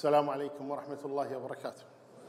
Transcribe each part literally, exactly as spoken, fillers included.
السلام عليكم ورحمة الله وبركاته.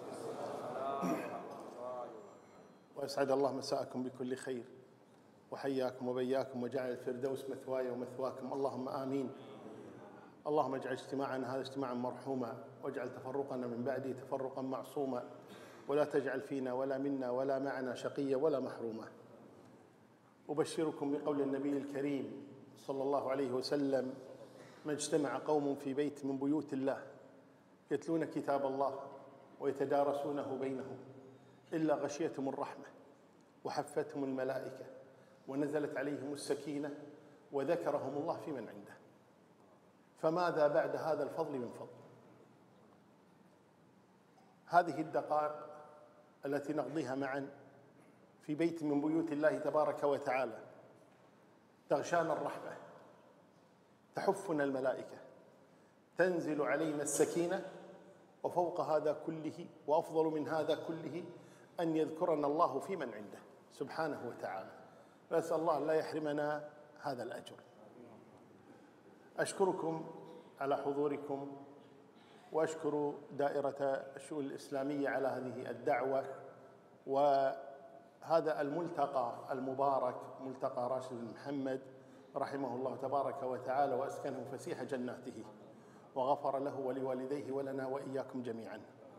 وأسعد الله مساءكم بكل خير، وحياكم وبياكم وجعل الفردوس مثواي ومثواكم، اللهم آمين. اللهم اجعل اجتماعنا هذا اجتماعا مرحوما، واجعل تفرقنا من بعده تفرقا معصوما، ولا تجعل فينا ولا منا ولا معنا شقيا ولا محروما. أبشركم بقول النبي الكريم صلى الله عليه وسلم: ما اجتمع قوم في بيت من بيوت الله يتلون كتاب الله ويتدارسونه بينهم إلا غشيتهم الرحمة وحفتهم الملائكة ونزلت عليهم السكينة وذكرهم الله في من عنده. فماذا بعد هذا الفضل من فضل؟ هذه الدقائق التي نقضيها معا في بيت من بيوت الله تبارك وتعالى تغشانا الرحمة، تحفنا الملائكة، تنزل علينا السكينة، وفوق هذا كله وأفضل من هذا كله أن يذكرنا الله في من عنده سبحانه وتعالى. فأسأل الله لا يحرمنا هذا الأجر. أشكركم على حضوركم، وأشكر دائرة الشؤون الإسلامية على هذه الدعوة وهذا الملتقى المبارك، ملتقى راشد بن محمد رحمه الله تبارك وتعالى وأسكنه فسيح جناته، وغفر له ولوالديه ولنا وإياكم جميعا.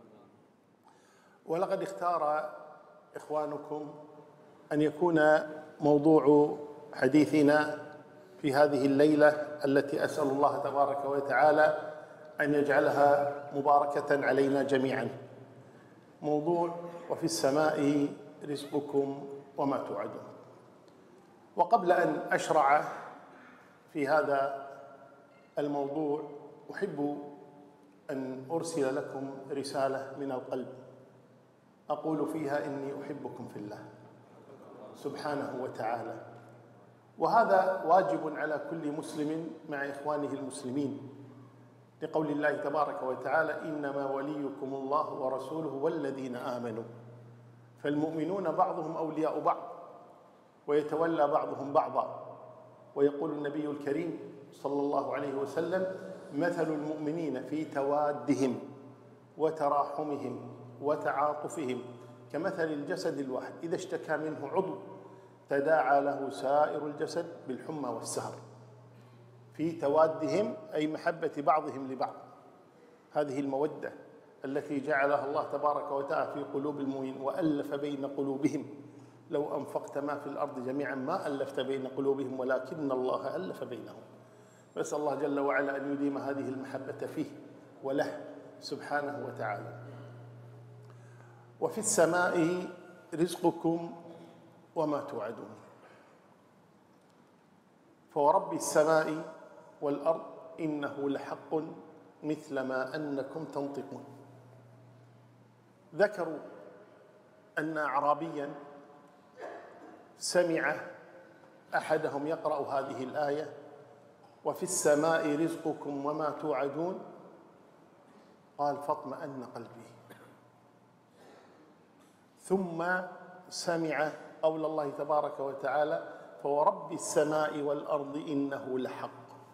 ولقد اختار إخوانكم أن يكون موضوع حديثنا في هذه الليلة التي أسأل الله تبارك وتعالى أن يجعلها مباركة علينا جميعا، موضوع وفي السماء رزقكم وما توعدون. وقبل أن أشرع في هذا الموضوع أحب أن أرسل لكم رسالة من القلب أقول فيها إني أحبكم في الله سبحانه وتعالى، وهذا واجب على كل مسلم مع إخوانه المسلمين، لقول الله تبارك وتعالى: إنما وليكم الله ورسوله والذين آمنوا. فالمؤمنون بعضهم أولياء بعض ويتولى بعضهم بعضا. ويقول النبي الكريم صلى الله عليه وسلم: مثل المؤمنين في توادهم وتراحمهم وتعاطفهم كمثل الجسد الواحد إذا اشتكى منه عضو تداعى له سائر الجسد بالحمى والسهر. في توادهم أي محبة بعضهم لبعض، هذه المودة التي جعلها الله تبارك وتعالى في قلوب المؤمنين وألف بين قلوبهم. لو أنفقت ما في الأرض جميعا ما ألفت بين قلوبهم ولكن الله ألف بينهم. نسأل الله جل وعلا أن يديم هذه المحبة فيه وله سبحانه وتعالى. وفي السماء رزقكم وما توعدون. فورب السماء والأرض إنه لحق مثل ما أنكم تنطقون. ذكروا أن أعرابيا سمع أحدهم يقرأ هذه الآية: وفي السماء رزقكم وما توعدون، قال: فاطمأن قلبي. ثم سمع قول الله تبارك وتعالى: فورب السماء والأرض إنه لحق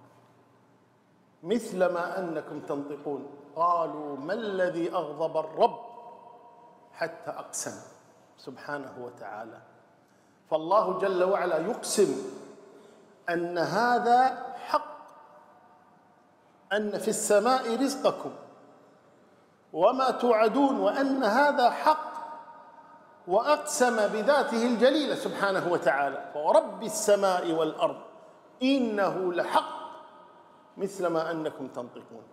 مثل ما أنكم تنطقون. قالوا: ما الذي أغضب الرب حتى أقسم سبحانه وتعالى. فالله جل وعلا يقسم أن هذا حق، أن في السماء رزقكم وما توعدون، وأن هذا حق، وأقسم بذاته الجليلة سبحانه وتعالى: ورب السماء والأرض إنه لحق مثل ما أنكم تنطقون.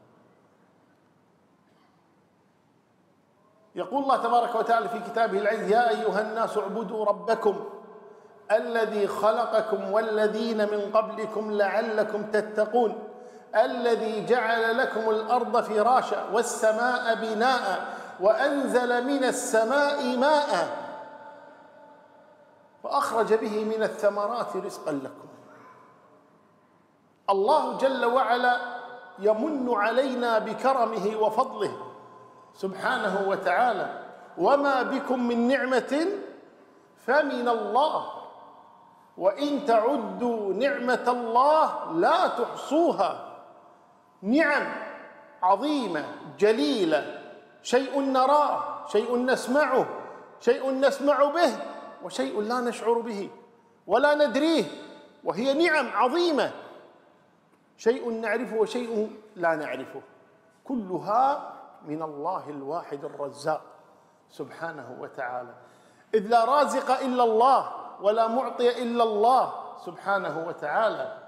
يقول الله تبارك وتعالى في كتابه العزيز: يا أيها الناس اعبدوا ربكم الذي خلقكم والذين من قبلكم لعلكم تتقون الذي جعل لكم الأرض فراشا والسماء بناء وأنزل من السماء ماء فأخرج به من الثمرات رزقا لكم. الله جل وعلا يمن علينا بكرمه وفضله سبحانه وتعالى: وما بكم من نعمة فمن الله وإن تعدوا نعمة الله لا تحصوها. نعم عظيمة جليلة، شيء نراه، شيء نسمعه، شيء نسمع به، وشيء لا نشعر به ولا ندريه، وهي نعم عظيمة، شيء نعرفه وشيء لا نعرفه، كلها من الله الواحد الرزاق سبحانه وتعالى، إذ لا رازق إلا الله ولا معطي إلا الله سبحانه وتعالى.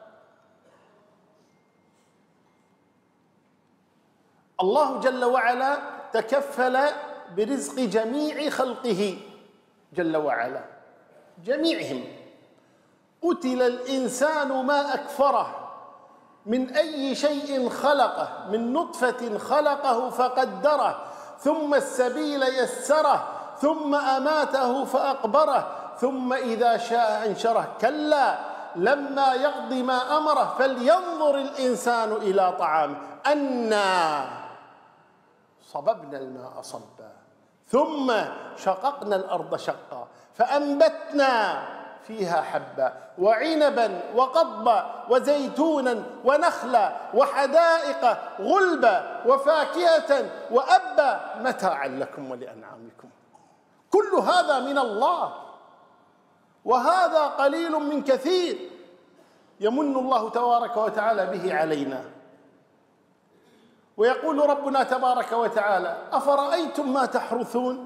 الله جل وعلا تكفل برزق جميع خلقه جل وعلا، جميعهم. قتل الإنسان ما أكفره، من أي شيء خلقه، من نطفة خلقه فقدره، ثم السبيل يسره، ثم أماته فأقبره، ثم إذا شاء أنشره. كلا لما يقض ما أمره فلينظر الإنسان إلى طعامه أنا صببنا الماء صبا ثم شققنا الأرض شقا فأنبتنا فيها حبا وعنبا وقضبا وزيتونا ونخلا وحدائق غلبا وفاكهة وأبا متاعا لكم ولأنعامكم. كل هذا من الله، وهذا قليل من كثير يمن الله تبارك وتعالى به علينا. ويقول ربنا تبارك وتعالى: أفرأيتم ما تحرثون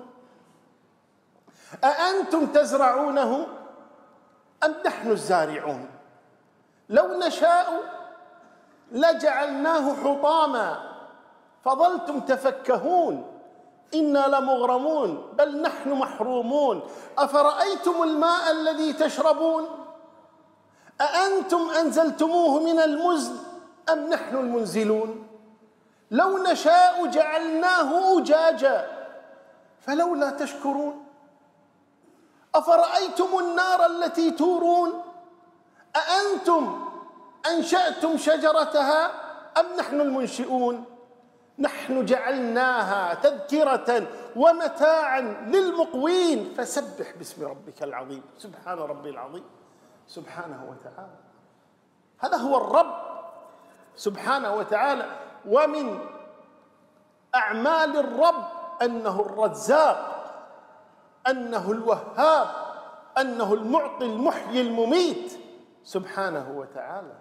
أأنتم تزرعونه أم نحن الزارعون لو نشاء لجعلناه حطاما فظلتم تفكهون إنا لمغرمون بل نحن محرومون. أفرأيتم الماء الذي تشربون أأنتم أنزلتموه من المزن أم نحن المنزلون لو نشاء جعلناه أجاجا فلولا تشكرون. أفرأيتم النار التي تورون أأنتم أنشأتم شجرتها أم نحن المنشئون نحن جعلناها تذكرة ومتاعا للمقوين فسبح باسم ربك العظيم. سبحان ربي العظيم سبحانه وتعالى. هذا هو الرب سبحانه وتعالى. ومن أعمال الرب أنه الرزاق، أنه الوهاب، أنه المعطي المحيي المميت سبحانه وتعالى.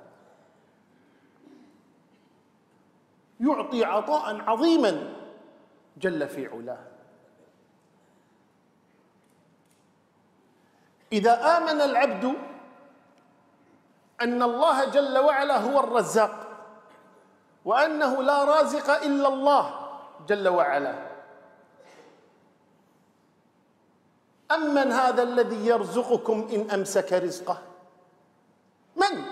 يعطي عطاء عظيما جل في علاه. إذا آمن العبد أن الله جل وعلا هو الرزاق وأنه لا رازق إلا الله جل وعلا، أمن هذا الذي يرزقكم إن أمسك رزقه؟ من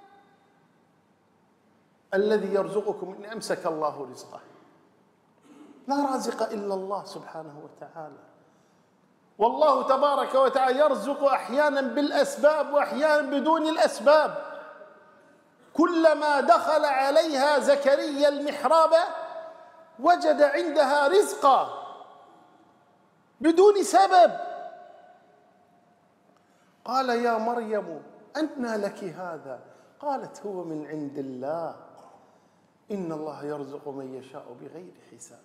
الذي يرزقكم إن أمسك الله رزقه؟ لا رازق إلا الله سبحانه وتعالى. والله تبارك وتعالى يرزق أحيانا بالأسباب وأحيانا بدون الأسباب. كلما دخل عليها زكريا المحراب وجد عندها رزقا بدون سبب. قال: يا مريم أنى لك هذا؟ قالت: هو من عند الله إن الله يرزق من يشاء بغير حساب.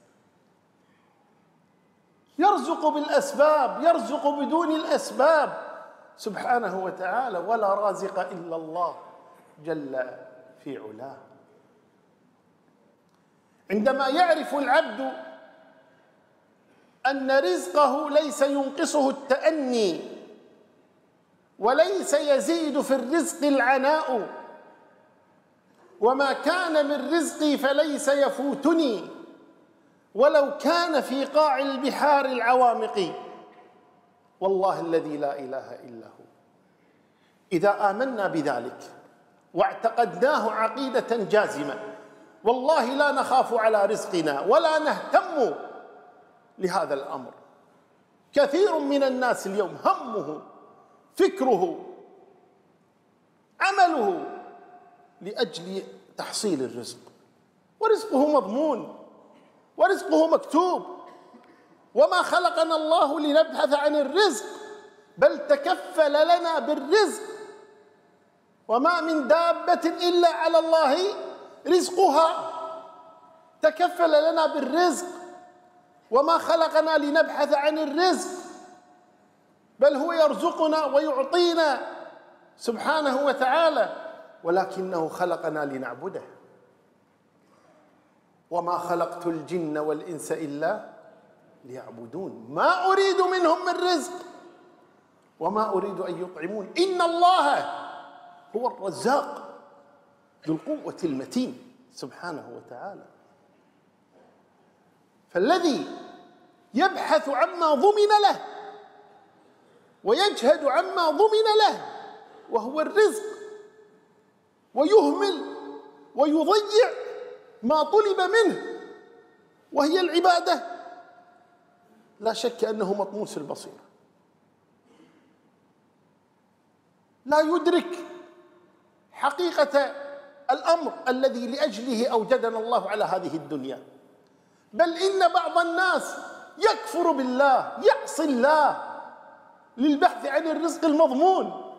يرزق بالأسباب، يرزق بدون الأسباب سبحانه وتعالى، ولا رازق إلا الله جل في علاه. عندما يعرف العبد أن رزقه ليس ينقصه التأني وليس يزيد في الرزق العناء، وما كان من رزقي فليس يفوتني ولو كان في قاع البحار العوامق، والله الذي لا إله إلا هو. إذا آمنا بذلك واعتقدناه عقيدة جازمة، والله لا نخاف على رزقنا ولا نهتم لهذا الأمر. كثير من الناس اليوم همه فكره عمله لأجل تحصيل الرزق، ورزقه مضمون ورزقه مكتوب. وما خلقنا الله لنبحث عن الرزق، بل تكفل لنا بالرزق. وما من دابة إلا على الله رزقها. تكفل لنا بالرزق، وما خلقنا لنبحث عن الرزق، بل هو يرزقنا ويعطينا سبحانه وتعالى، ولكنه خلقنا لنعبده. وما خلقت الجن والإنس إلا ليعبدون ما أريد منهم من رزق وما أريد أن يطعمون إن الله هو الرزاق ذو القوة المتين سبحانه وتعالى. فالذي يبحث عما ضمن له ويجهد عما ضمن له وهو الرزق ويهمل ويضيع ما طلب منه وهي العبادة، لا شك أنه مطموس البصيرة، لا يدرك حقيقة الأمر الذي لأجله أوجدنا الله على هذه الدنيا. بل إن بعض الناس يكفر بالله، يعصي الله للبحث عن الرزق المضمون،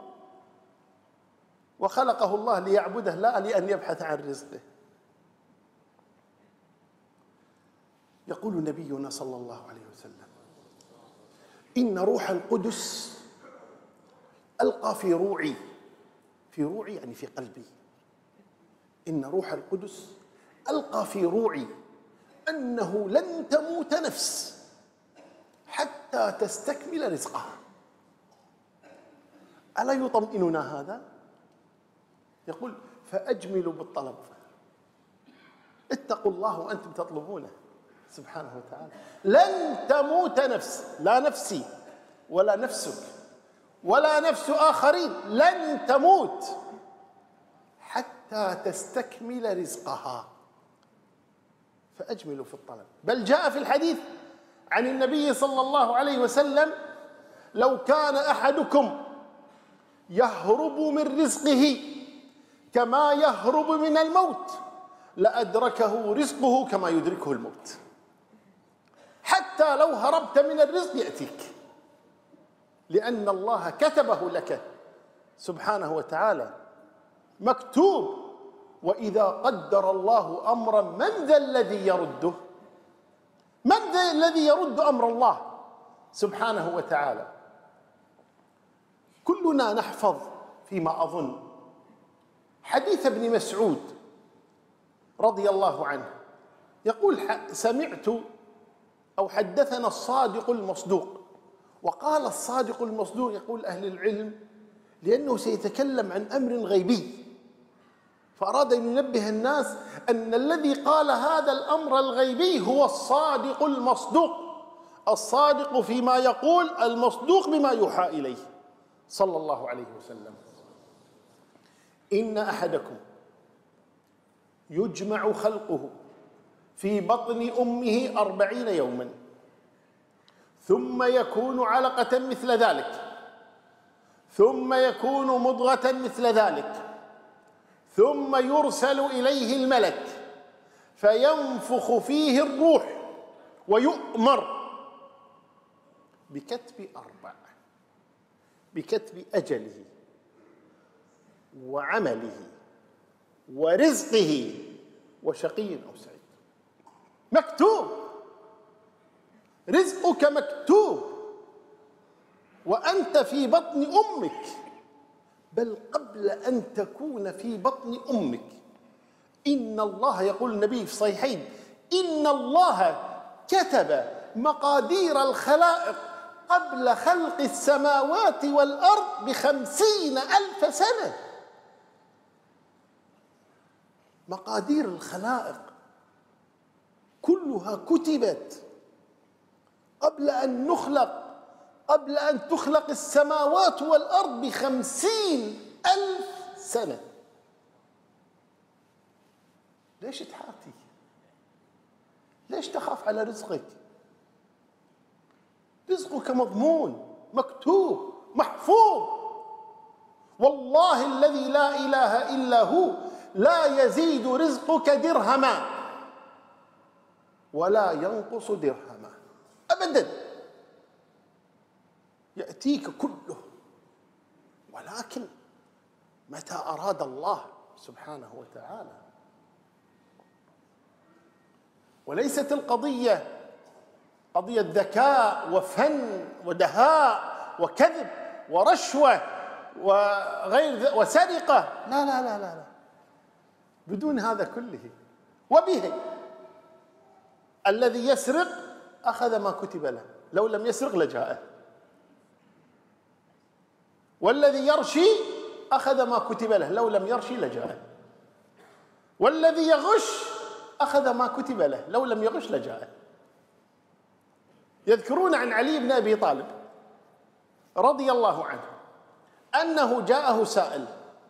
وخلقه الله ليعبده لا لأن يبحث عن رزقه. يقول نبينا صلى الله عليه وسلم: إن روح القدس ألقى في روعي، في روعي يعني في قلبي، إن روح القدس ألقى في روعي أنه لن تموت نفس حتى تستكمل رزقها. ألا يطمئننا هذا؟ يقول: فأجملوا بالطلب، اتقوا الله وأنتم تطلبونه سبحانه وتعالى. لن تموت نفس، لا نفسي ولا نفسك ولا نفس آخرين، لن تموت حتى تستكمل رزقها، فأجملوا في الطلب. بل جاء في الحديث عن النبي صلى الله عليه وسلم: لو كان أحدكم يهرب من رزقه كما يهرب من الموت لأدركه رزقه كما يدركه الموت. حتى لو هربت من الرزق يأتيك، لأن الله كتبه لك سبحانه وتعالى، مكتوب. وإذا قدر الله أمرا من ذا الذي يرده؟ من ذا الذي يرد أمر الله سبحانه وتعالى؟ كلنا نحفظ فيما أظن حديث ابن مسعود رضي الله عنه، يقول: سمعت أو حدثنا الصادق المصدوق. وقال الصادق المصدوق، يقول أهل العلم، لأنه سيتكلم عن أمر غيبي، فأراد أن ينبه الناس أن الذي قال هذا الأمر الغيبي هو الصادق المصدوق، الصادق فيما يقول، المصدوق بما يوحى إليه صلى الله عليه وسلم: إن أحدكم يجمع خلقه في بطن أمه أربعين يوما ثم يكون علقة مثل ذلك ثم يكون مضغة مثل ذلك ثم يرسل إليه الملك فينفخ فيه الروح ويؤمر بكتب أربع: بكتب أجله وعمله ورزقه وشقي أو سعيد. مكتوب، رزقك مكتوب وأنت في بطن أمك. بل قبل أن تكون في بطن أمك إن الله، يقول النبي في الصحيحين: إن الله كتب مقادير الخلائق قبل خلق السماوات والأرض بخمسين ألف سنة. مقادير الخلائق كلها كتبت قبل أن نخلق، قبل أن تخلق السماوات والأرض بخمسين ألف سنة. ليش تحاتي؟ ليش تخاف على رزقك؟ رزقك مضمون، مكتوب، محفوظ. والله الذي لا إله إلا هو لا يزيد رزقك درهما ولا ينقص درهما أبدا، يأتيك كله، ولكن متى أراد الله سبحانه وتعالى. وليست القضية قضية ذكاء وفن ودهاء وكذب ورشوة وغير وسرقة، لا لا لا لا لا، بدون هذا كله. وبه الذي يسرق أخذ ما كتب له، لو لم يسرق لجاءه، والذي يرشي أخذ ما كتب له، لو لم يرشي لجاءه، والذي يغش أخذ ما كتب له، لو لم يغش لجاءه. يذكرون عن علي بن أبي طالب رضي الله عنه أنه جاءه سائل،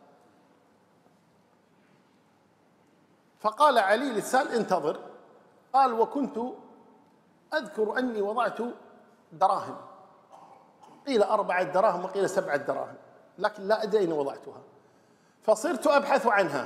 فقال علي للسائل: انتظر. قال: وكنت أذكر أني وضعت دراهم، قيل أربعة دراهم وقيل سبعة دراهم، لكن لا أدري أين وضعتها، فصرت أبحث عنها،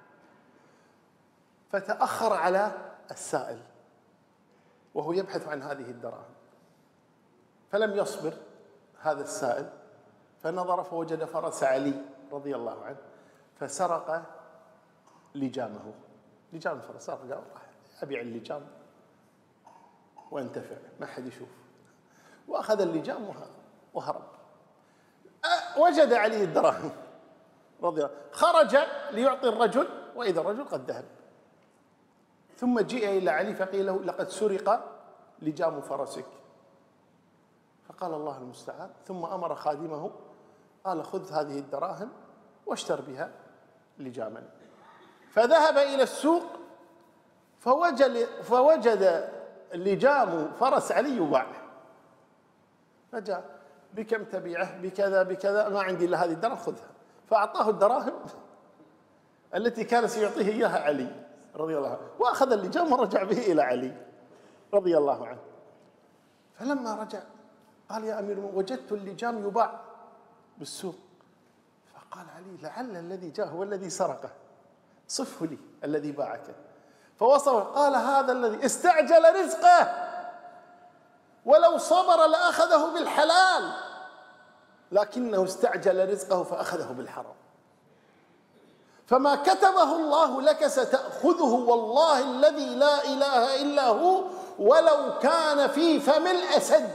فتأخر على السائل وهو يبحث عن هذه الدراهم، فلم يصبر هذا السائل، فنظر فوجد فرس علي رضي الله عنه، فسرق لجامه، لجام الفرس، سرق، قال: أبيع اللجام وانتفع، ما حد يشوف، وأخذ اللجام وهرب. وجد علي الدراهم رضي الله، خرج ليعطي الرجل، وإذا الرجل قد ذهب. ثم جيء إلى علي فقيل له: لقد سرق لجام فرسك. فقال: الله المستعان. ثم أمر خادمه قال: خذ هذه الدراهم واشتر بها لجاما. فذهب إلى السوق فوجد, فوجد لجام فرس علي يباع، فجاء: بكم تبيعه؟ بكذا بكذا. ما عندي إلا هذه الدراهم، خذها. فأعطاه الدراهم التي كان سيعطيه إياها علي رضي الله عنه، وأخذ اللجام ورجع به إلى علي رضي الله عنه. فلما رجع قال: يا أمير المؤمنين، وجدت اللجام يباع بالسوق. فقال علي: لعل الذي جاء هو الذي سرقه، صفه لي الذي باعك. فوصفه، قال: هذا الذي استعجل رزقه، ولو صبر لأخذه بالحلال، لكنه استعجل رزقه فأخذه بالحرام. فما كتبه الله لك ستأخذه، والله الذي لا إله إلا هو، ولو كان في فم الأسد.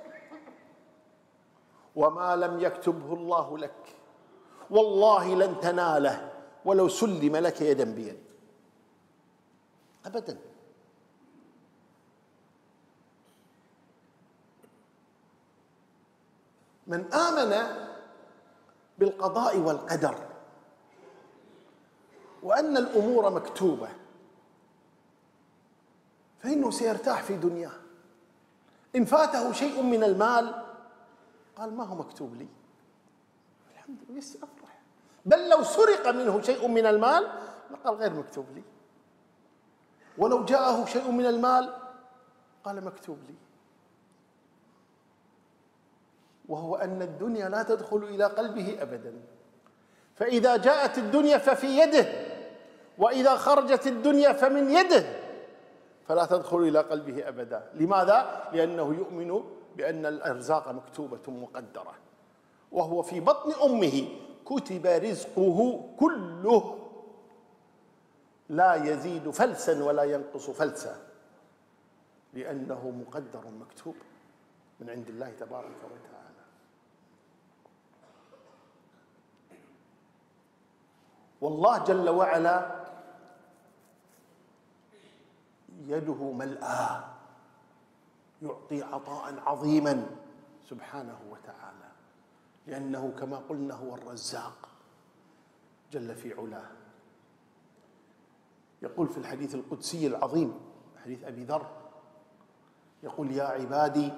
وما لم يكتبه الله لك والله لن تناله ولو سلم لك يدا بيد، أبدا. من آمن بالقضاء والقدر وأن الأمور مكتوبة فإنه سيرتاح في دنياه. إن فاته شيء من المال قال: ما هو مكتوب لي، الحمد لله، يستفرح. بل لو سرق منه شيء من المال لقال: غير مكتوب لي. ولو جاءه شيء من المال قال: مكتوب لي. وهو أن الدنيا لا تدخل إلى قلبه أبدا، فإذا جاءت الدنيا ففي يده، وإذا خرجت الدنيا فمن يده، فلا تدخل إلى قلبه أبدا. لماذا؟ لأنه يؤمن بأن الأرزاق مكتوبة مقدرة، وهو في بطن أمه كتب رزقه كله، لا يزيد فلسا ولا ينقص فلسا، لأنه مقدر مكتوب من عند الله تبارك وتعالى. والله جل وعلا يده ملأى، يعطي عطاء عظيما سبحانه وتعالى، لأنه كما قلنا هو الرزاق جل في علاه. يقول في الحديث القدسي العظيم، حديث أبي ذر، يقول: يا عبادي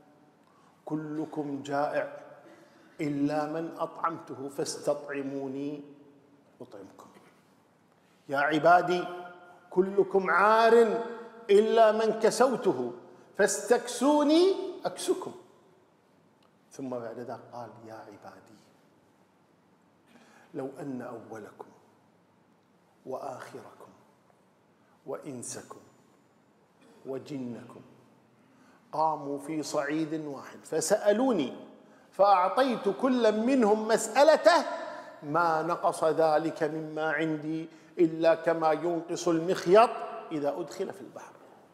كلكم جائع إلا من أطعمته فاستطعموني أطعمكم. يا عبادي كلكم عار إلا من كسوته فاستكسوني أكسكم. ثم بعد ذلك قال: يا عبادي لو أن أولكم وآخركم وإنسكم وجنكم قاموا في صعيد واحد فسألوني فأعطيت كل منهم مسألته ما نقص ذلك مما عندي إلا كما ينقص المخيط إذا أدخل في البحر.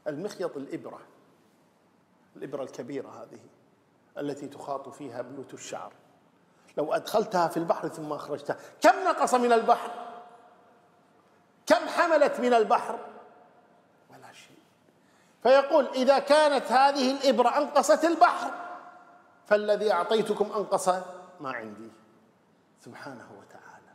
المخيط الإبرة، الإبرة الكبيرة هذه التي تخاط فيها بيوت الشعر، لو أدخلتها في البحر ثم أخرجتها كم نقص من البحر؟ كم حملت من البحر؟ ولا شيء. فيقول إذا كانت هذه الإبرة أنقصت البحر فالذي أعطيتكم أنقص ما عندي سبحانه وتعالى.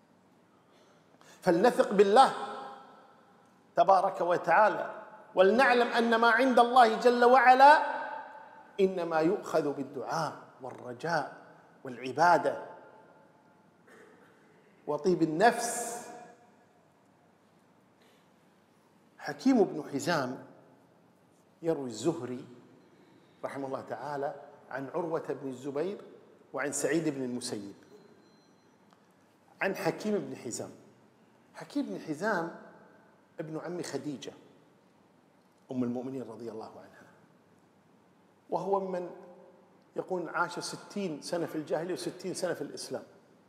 فلنثق بالله تبارك وتعالى، ولنعلم أن ما عند الله جل وعلا إنما يؤخذ بالدعاء والرجاء والعبادة وطيب النفس. حكيم بن حزام يروي الزهري رحمه الله تعالى عن عروة بن الزبير وعن سعيد بن المسيب عن حكيم بن حزام. حكيم بن حزام ابن عم خديجة أم المؤمنين رضي الله عنها، وهو من يقول عاش ستين سنة في الجاهلية وستين سنة في الإسلام،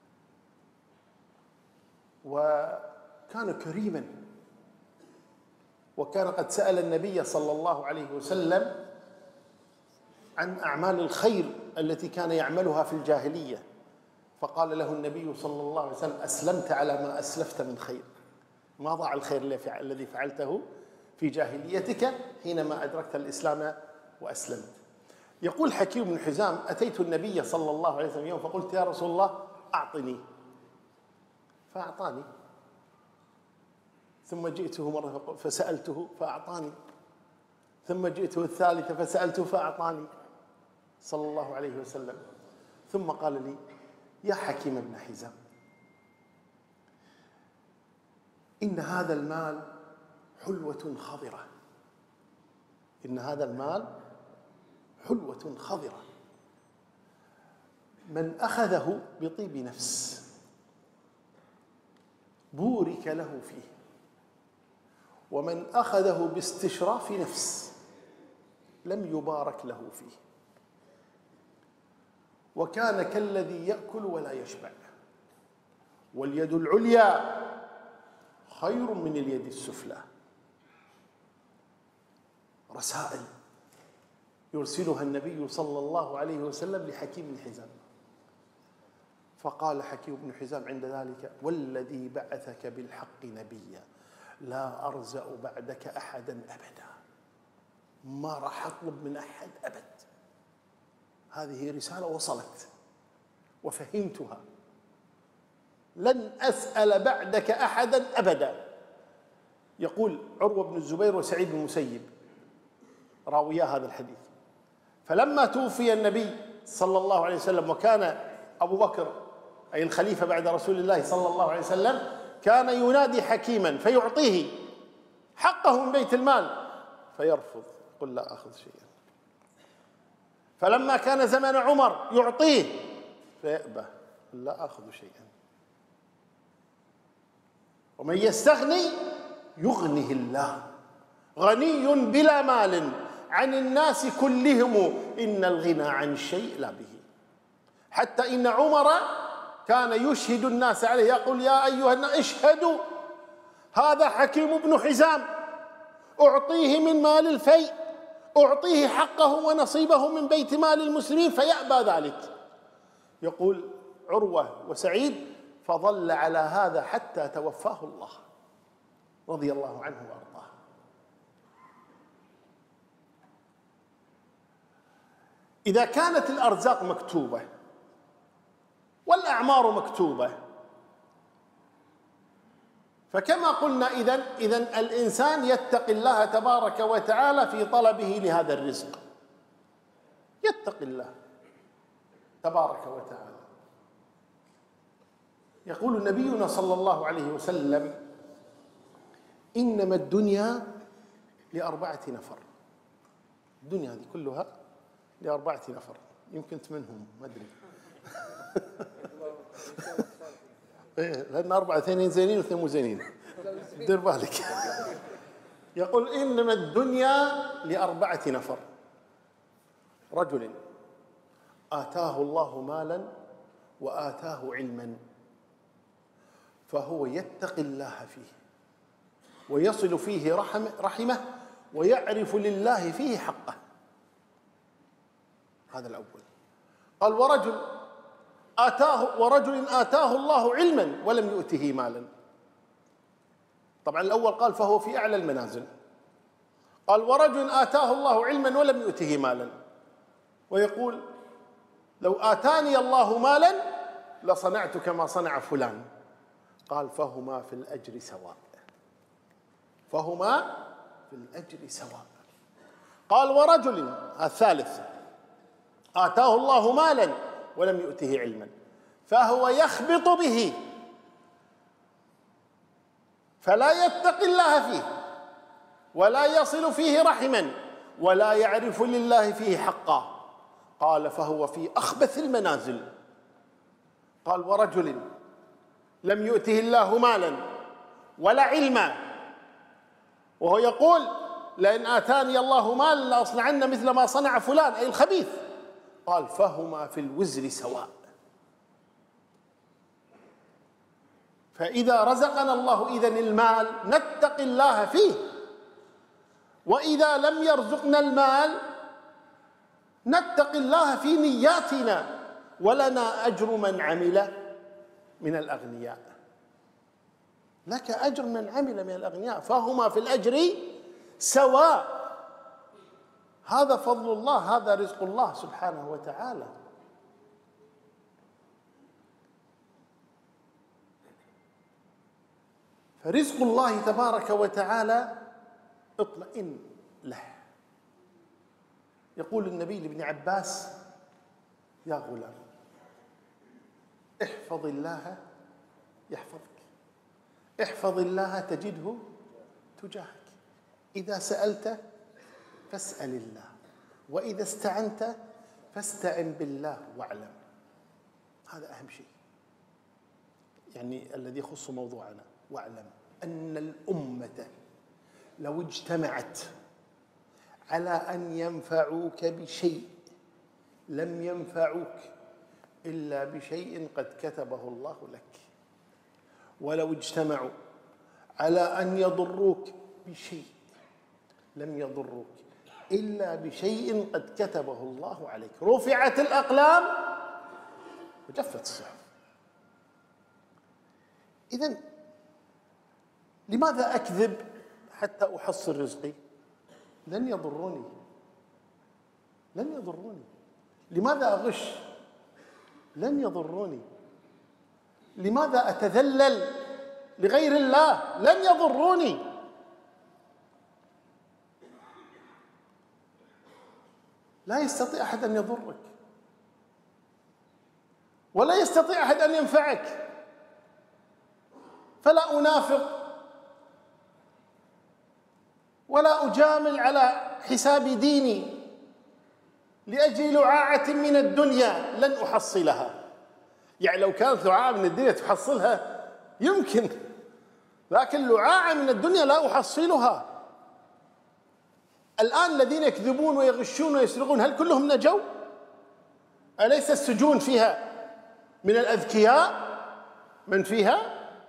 وكان كريما، وكان قد سأل النبي صلى الله عليه وسلم عن أعمال الخير التي كان يعملها في الجاهلية، فقال له النبي صلى الله عليه وسلم: أسلمت على ما أسلفت من خير، ما ضاع الخير الذي فعلته في جاهليتك حينما أدركت الإسلام وأسلمت. يقول حكيم بن حزام: أتيت النبي صلى الله عليه وسلم يوم فقلت: يا رسول الله أعطني، فأعطاني، ثم جئته مرة فسألته فأعطاني، ثم جئته الثالثة فسألته فأعطاني صلى الله عليه وسلم، ثم قال لي: يا حكيم بن حزام، إن هذا المال حلوة خضرة، إن هذا المال حلوة خضرة، من أخذه بطيب نفس بورك له فيه، ومن أخذه باستشراف نفس لم يبارك له فيه، وكان كالذي يأكل ولا يشبع، واليد العليا خير من اليد السفلى. رسائل يرسلها النبي صلى الله عليه وسلم لحكيم بن حزام، فقال حكيم بن حزام عند ذلك: والذي بعثك بالحق نبيا لا أرزأ بعدك أحدا أبدا، ما راح أطلب من أحد أبد، هذه رسالة وصلت وفهمتها، لن أسأل بعدك أحدا أبدا. يقول عروة بن الزبير وسعيد بن المسيب راويا هذا الحديث: فلما توفي النبي صلى الله عليه وسلم وكان أبو بكر أي الخليفة بعد رسول الله صلى الله عليه وسلم كان ينادي حكيما فيعطيه حقه من بيت المال فيرفض، قل لا أخذ شيئا. فلما كان زمن عمر يعطيه فيأبى، لا أخذ شيئا. ومن يستغني يغنه الله، غني بلا مال عن الناس كلهم، إن الغنى عن الشيء لا به. حتى إن عمر كان يشهد الناس عليه، يقول: يا أيها الناس اشهدوا، هذا حكيم بن حزام، أعطيه من مال الفيء، أعطيه حقه ونصيبه من بيت مال المسلمين، فيأبى ذلك. يقول عروة وسعيد: فظل على هذا حتى توفاه الله رضي الله عنه وأرضاه. إذا كانت الأرزاق مكتوبة والأعمار مكتوبة، فكما قلنا إذن إذن الإنسان يتقي الله تبارك وتعالى في طلبه لهذا الرزق، يتقي الله تبارك وتعالى. يقول نبينا صلى الله عليه وسلم: إنما الدنيا لأربعة نفر. الدنيا هذه كلها لأربعة نفر، يمكن منهم ما أدري لأن أربعة اثنين زينين واثنين مو زينين، دير بالك. يقول: إنما الدنيا لأربعة نفر: رجل آتاه الله مالا وآتاه علما فهو يتقي الله فيه ويصل فيه رحمه ويعرف لله فيه حقه. هذا الأول. قال ورجل آتاه ورجل آتاه الله علما ولم يؤته مالا. طبعا الأول قال فهو في أعلى المنازل. قال ورجل آتاه الله علما ولم يؤته مالا، ويقول لو آتاني الله مالا لصنعت كما صنع فلان. قال فهما في الأجر سواء، فهما في الأجر سواء. قال ورجل الثالث آتاه الله مالا ولم يؤته علما فهو يخبط به فلا يتقي الله فيه ولا يصل فيه رحما ولا يعرف لله فيه حقا. قال فهو في أخبث المنازل. قال ورجل لم يؤته الله مالا ولا علما وهو يقول لئن آتاني الله مالا لأصنعن مثل ما صنع فلان، أي الخبيث. قال فهما في الوزر سواء. فإذا رزقنا الله إذن المال نتقي الله فيه، وإذا لم يرزقنا المال نتقي الله في نياتنا، ولنا أجر من عمل من الأغنياء. لك أجر من عمل من الأغنياء، فهما في الأجر سواء. هذا فضل الله، هذا رزق الله سبحانه وتعالى. فرزق الله تبارك وتعالى اطمئن له. يقول النبي لابن عباس يا غلام احفظ الله يحفظك، احفظ الله تجده تجاهك، إذا سألت فاسأل الله، وإذا استعنت فاستعن بالله واعلم. هذا أهم شيء، يعني الذي يخص موضوعنا. واعلم أن الأمة لو اجتمعت على أن ينفعوك بشيء لم ينفعوك إلا بشيء قد كتبه الله لك، ولو اجتمعوا على أن يضروك بشيء لم يضروك إلا بشيء قد كتبه الله عليك. رفعت الأقلام وجفت الصحف. إذن لماذا أكذب حتى أحصل رزقي؟ لن يضروني، لن يضروني. لماذا أغش؟ لن يضروني. لماذا أتذلل لغير الله؟ لن يضروني. لا يستطيع أحد أن يضرك، ولا يستطيع أحد أن ينفعك. فلا أنافق ولا أجامل على حساب ديني لأجل لعاعة من الدنيا لن أحصلها. يعني لو كانت لعاعة من الدنيا تحصلها يمكن، لكن لعاعة من الدنيا لا أحصلها. الآن الذين يكذبون ويغشون ويسرقون هل كلهم نجوا؟ أليس السجون فيها من الأذكياء من فيها؟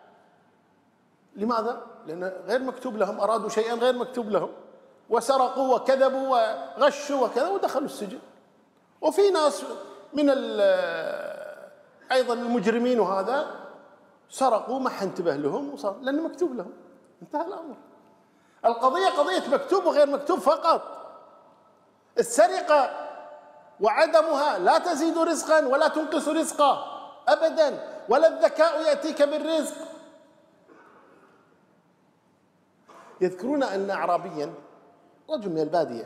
لماذا؟ لأن غير مكتوب لهم، أرادوا شيئا غير مكتوب لهم وسرقوا وكذبوا وغشوا وكذا ودخلوا السجن. وفي ناس من أيضا المجرمين وهذا سرقوا ما انتبه لهم وصار لأنه مكتوب لهم، انتهى الأمر. القضية قضية مكتوب وغير مكتوب فقط. السرقة وعدمها لا تزيد رزقا ولا تنقص رزقا أبدا، ولا الذكاء يأتيك بالرزق. يذكرون أن أعرابيا رجل من البادية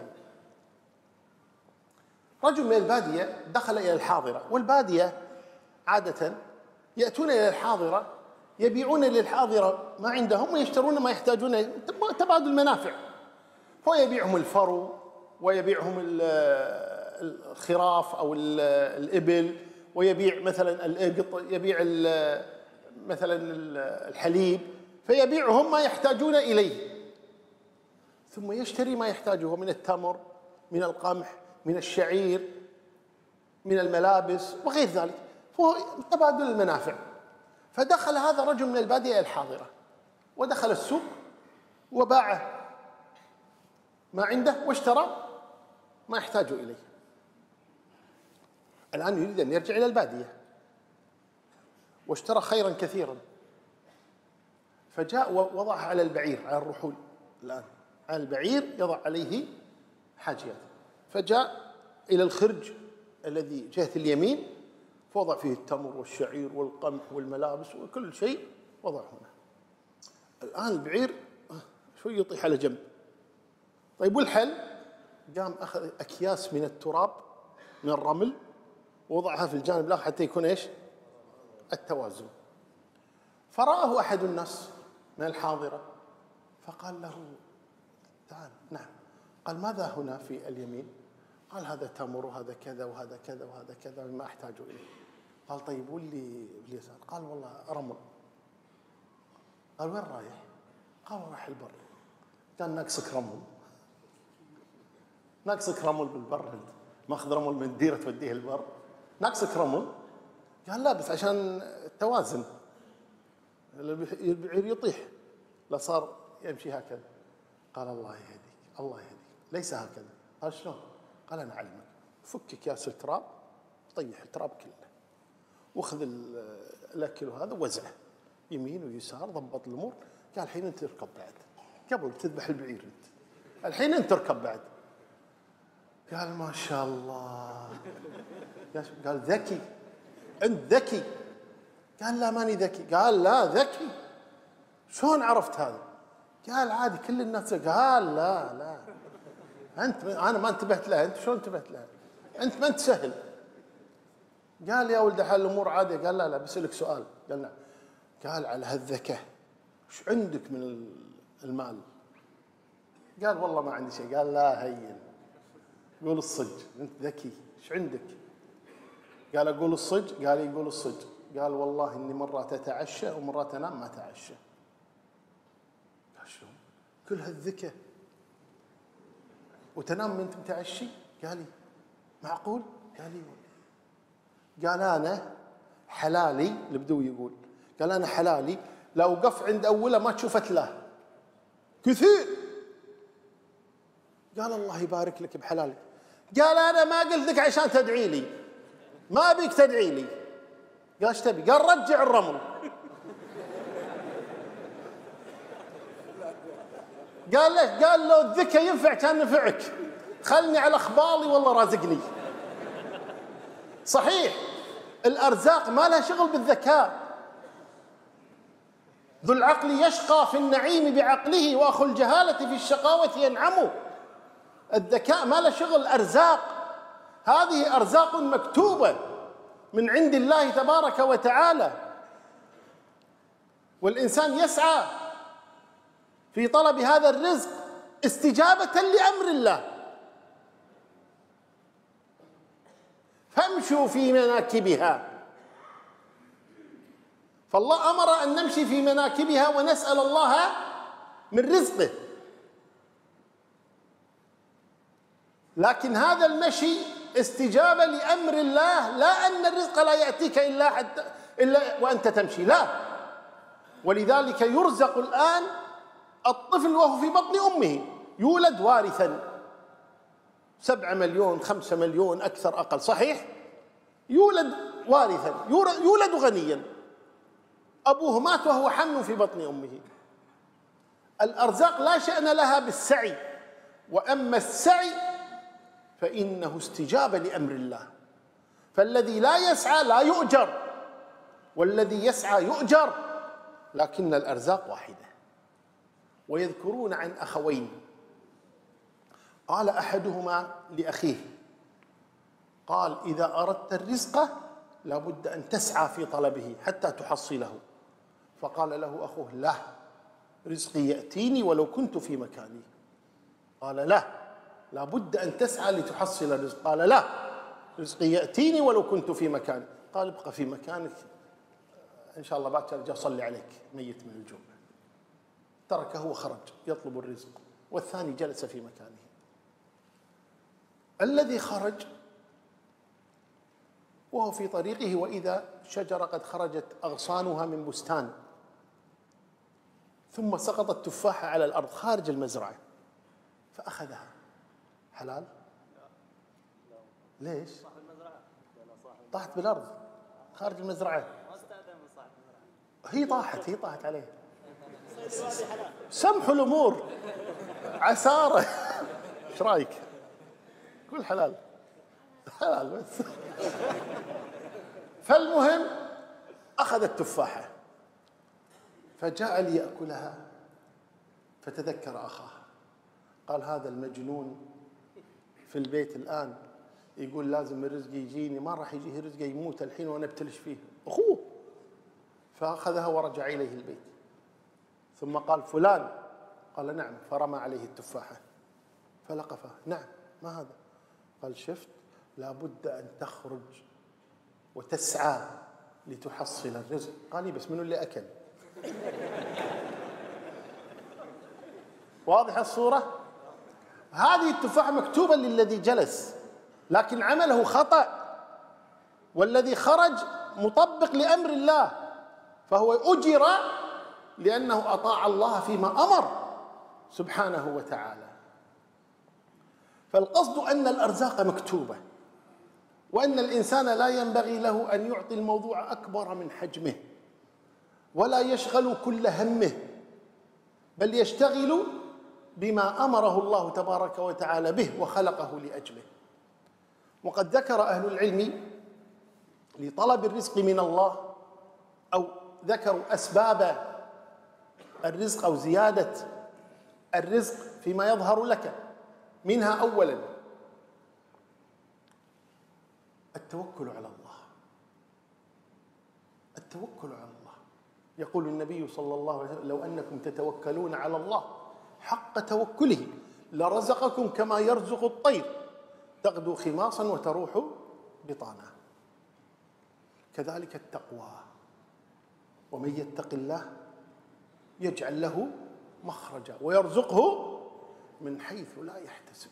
رجل من البادية دخل إلى الحاضرة، والبادية عادة يأتون إلى الحاضرة يبيعون للحاضرة ما عندهم ويشترون ما يحتاجون، تبادل المنافع. هو يبيعهم الفرو ويبيعهم الخراف أو الإبل، ويبيع مثلا الإقط، يبيع مثلا الحليب، فيبيعهم ما يحتاجون إليه، ثم يشتري ما يحتاجه من التمر، من القمح، من الشعير، من الملابس وغير ذلك. فهو تبادل المنافع. فدخل هذا الرجل من البادية الحاضرة ودخل السوق وباع ما عنده واشترى ما يحتاج إليه. الآن يريد أن يرجع إلى البادية واشترى خيرا كثيرا، فجاء ووضعها على البعير، على الرحول. الآن على البعير يضع عليه حاجيات، فجاء إلى الخرج الذي جهة اليمين فوضع فيه التمر والشعير والقمح والملابس وكل شيء وضع هنا. الآن البعير شوي يطيح على جنب. طيب والحل؟ قام أخذ أكياس من التراب من الرمل ووضعها في الجانب الآخر حتى يكون إيش؟ التوازن. فرآه أحد الناس من الحاضرة فقال له تعال. نعم. قال ماذا هنا في اليمين؟ قال هذا تمر وهذا كذا وهذا كذا وهذا كذا ما أحتاج إليه. قال طيب واللي باليسار؟ قال والله رمل. قال وين رايح؟ قال راح البر. قال ناقصك رمل، ناقصك رمل بالبر، انت ماخذ رمل من الديره توديه البر، ناقصك رمل. قال لا بس عشان التوازن البعير يطيح، لا صار يمشي هكذا. قال الله يهديك الله يهديك ليس هكذا. قال شلون؟ قال انا اعلمك، فك اكياس التراب طيح التراب كله واخذ الاكل وهذا وزعه يمين ويسار، ضبط الامور. قال الحين انت تركب بعد، قبل تذبح البعير انت الحين انت تركب بعد. قال ما شاء الله. قال ذكي انت ذكي. قال لا ماني ذكي. قال لا ذكي. شلون عرفت هذا؟ قال عادي كل الناس. قال لا لا انت انا ما انتبهت لها، انت شلون انتبهت لها؟ انت ما انت سهل. قال يا ولد حل الامور عاديه. قال لا لا بسألك سؤال. قال نعم. قال على هالذكاء ايش عندك من المال؟ قال والله ما عندي شيء. قال لا هين قول الصدق انت ذكي ايش عندك؟ قال اقول الصدق. قال يقول الصدق. قال والله اني مرات اتعشى ومرات انام ما اتعشى. قال شلون؟ كل هالذكاء وتنام وانت متعشي؟ قال لي معقول؟ قال لي قال انا حلالي البدوي يقول قال انا حلالي لو وقف عند اوله ما تشوف له كثير. قال الله يبارك لك بحلالك. قال انا ما قلت لك عشان تدعي لي، ما ابيك تدعي لي. قال ايش تبي؟ قال رجع الرمل. قال ليش؟ قال لو الذكاء ينفع كان نفعك، خلني على اخبالي والله رازقني. صحيح الارزاق ما لها شغل بالذكاء. ذو العقل يشقى في النعيم بعقله واخو الجهاله في الشقاوه ينعم. الذكاء ما له شغل. ارزاق هذه ارزاق مكتوبه من عند الله تبارك وتعالى، والانسان يسعى في طلب هذا الرزق استجابه لامر الله. فامشوا في مناكبها. فالله امر ان نمشي في مناكبها ونسال الله من رزقه، لكن هذا المشي استجابه لامر الله، لا ان الرزق لا ياتيك الا حتى الا وانت تمشي، لا. ولذلك يرزق الان الطفل وهو في بطن امه، يولد وارثا سبعة مليون خمسة مليون اكثر اقل، صحيح؟ يولد وارثا، يولد غنيا، ابوه مات وهو حمل في بطن امه. الارزاق لا شأن لها بالسعي، واما السعي فانه استجابه لامر الله. فالذي لا يسعى لا يؤجر، والذي يسعى يؤجر، لكن الارزاق واحده. ويذكرون عن اخوين قال احدهما لاخيه قال اذا اردت الرزق لابد ان تسعى في طلبه حتى تحصله. فقال له اخوه لا، رزقي ياتيني ولو كنت في مكاني. قال لا، لابد ان تسعى لتحصل الرزق. قال لا، رزقي ياتيني ولو كنت في مكاني. قال ابقى في مكانك ان شاء الله باكر ارجع اصلي عليك ميت من الجوع. تركه وخرج يطلب الرزق، والثاني جلس في مكانه. الذي خرج وهو في طريقه واذا شجره قد خرجت اغصانها من بستان، ثم سقطت تفاحه على الارض خارج المزرعه. فأخذها. حلال؟ ليش؟ طاحت بالأرض خارج المزرعة. هي طاحت هي طاحت عليه. سمحوا الأمور، عسارة. ايش رايك؟ قول حلال. حلال بس. فالمهم أخذ التفاحة فجاء ليأكلها فتذكر أخاه، قال هذا المجنون في البيت الآن يقول لازم الرزق يجيني، ما راح يجيه رزق، يموت الحين وأنا ابتلش فيه أخوه. فأخذها ورجع إليه البيت، ثم قال فلان، قال نعم، فرمى عليه التفاحة فلقفه، نعم ما هذا؟ قال شفت، لابد أن تخرج وتسعى لتحصل الرزق. قال لي بس منو اللي أكل؟ واضح الصورة؟ هذه التفاحة مكتوبة للذي جلس لكن عمله خطأ، والذي خرج مطبق لأمر الله، فهو أجر لأنه أطاع الله فيما أمر سبحانه وتعالى. فالقصد أن الأرزاق مكتوبة، وأن الإنسان لا ينبغي له أن يعطي الموضوع أكبر من حجمه، ولا يشغل كل همه، بل يشتغل بما أمره الله تبارك وتعالى به وخلقه لأجله. وقد ذكر أهل العلم لطلب الرزق من الله، أو ذكروا أسباب الرزق أو زيادة الرزق فيما يظهر لك، منها أولا التوكل على الله. التوكل على الله، يقول النبي صلى الله عليه وسلم لو أنكم تتوكلون على الله حق توكله لرزقكم كما يرزق الطير تغدو خماصا وتروح بطانا. كذلك التقوى، ومن يتق الله يجعل له مخرجا ويرزقه من حيث لا يحتسب.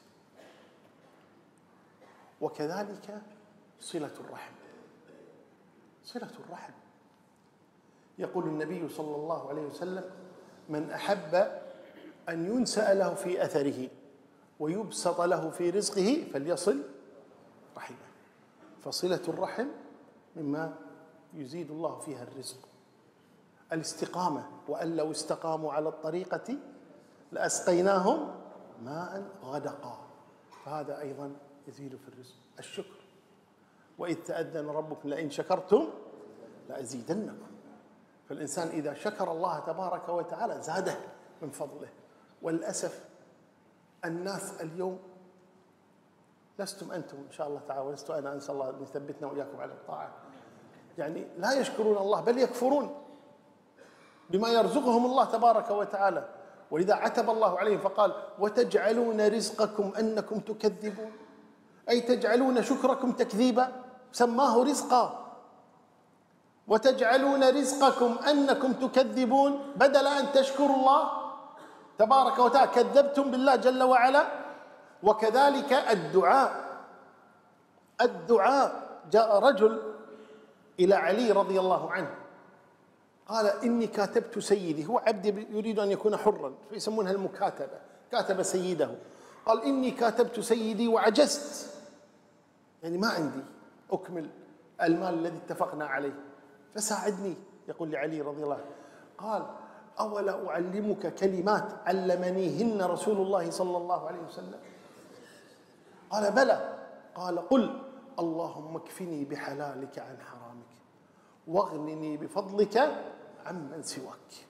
وكذلك صلة الرحم. صلة الرحم، يقول النبي صلى الله عليه وسلم من أحب أن ينسأ له في أثره ويبسط له في رزقه فليصل رحمه. فصلة الرحم مما يزيد الله فيها الرزق. الاستقامة، وأن لو استقاموا على الطريقة لأسقيناهم ماء غدقا، فهذا أيضا يزيد في الرزق. الشكر، وإذ تأذن ربكم لئن شكرتم لأزيدنكم. فالإنسان إذا شكر الله تبارك وتعالى زاده من فضله. وللأسف الناس اليوم، لستم أنتم إن شاء الله تعالى ولست أنا، أنسأل الله أن يثبتنا وإياكم على الطاعة، يعني لا يشكرون الله بل يكفرون بما يرزقهم الله تبارك وتعالى. ولذا عتب الله عليهم فقال وتجعلون رزقكم أنكم تكذبون، أي تجعلون شكركم تكذيبا، سماه رزقا. وتجعلون رزقكم أنكم تكذبون، بدل أن تشكروا الله تبارك وتعالى كذبتم بالله جل وعلا. وكذلك الدعاء. الدعاء، جاء رجل إلى علي رضي الله عنه قال إني كاتبت سيدي، هو عبد يريد أن يكون حرا فيسمونها المكاتبة، كاتب سيده، قال إني كاتبت سيدي وعجزت، يعني ما عندي أكمل المال الذي اتفقنا عليه فساعدني. يقول لعلي رضي الله عنه قال أولا أعلمك كلمات علمنيهن رسول الله صلى الله عليه وسلم؟ قال بلى. قال قل اللهم اكفني بحلالك عن حرامك واغنني بفضلك عمن سواك.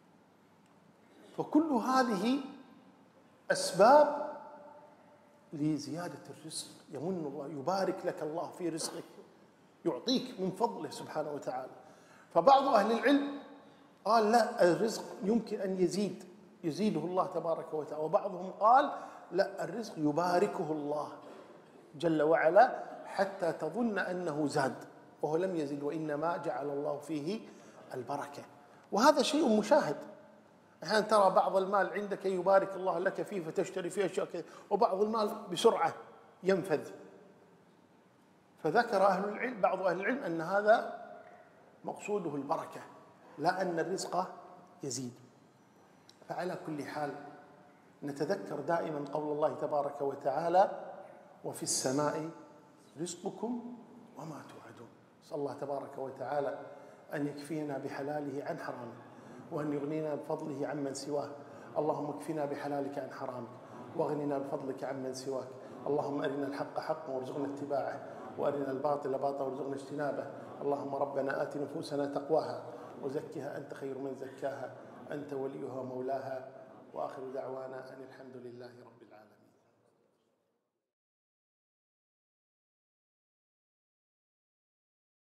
فكل هذه أسباب لزيادة الرزق. يمن الله، يبارك لك الله في رزقك، يعطيك من فضله سبحانه وتعالى. فبعض أهل العلم قال لا، الرزق يمكن أن يزيد، يزيده الله تبارك وتعالى. وبعضهم قال لا، الرزق يباركه الله جل وعلا حتى تظن أنه زاد وهو لم يزد، وإنما جعل الله فيه البركة. وهذا شيء مشاهد. أحيانا ترى بعض المال عندك يبارك الله لك فيه فتشتري فيه أشياء كذا، وبعض المال بسرعة ينفذ. فذكر أهل العلم، بعض أهل العلم، أن هذا مقصوده البركة لا أن الرزق يزيد. فعلى كل حال نتذكر دائما قول الله تبارك وتعالى: وفي السماء رزقكم وما توعدون. نسأل الله تبارك وتعالى أن يكفينا بحلاله عن حرامه، وأن يغنينا بفضله عمن سواه. اللهم اكفنا بحلالك عن حرامك، واغننا بفضلك عمن سواك. اللهم أرنا الحق حقا وارزقنا اتباعه، وأرنا الباطل باطلا وارزقنا اجتنابه. اللهم ربنا آت نفوسنا تقواها وزكها أنت خير من زكاها، أنت وليها ومولاها. وآخر دعوانا أن الحمد لله رب العالمين.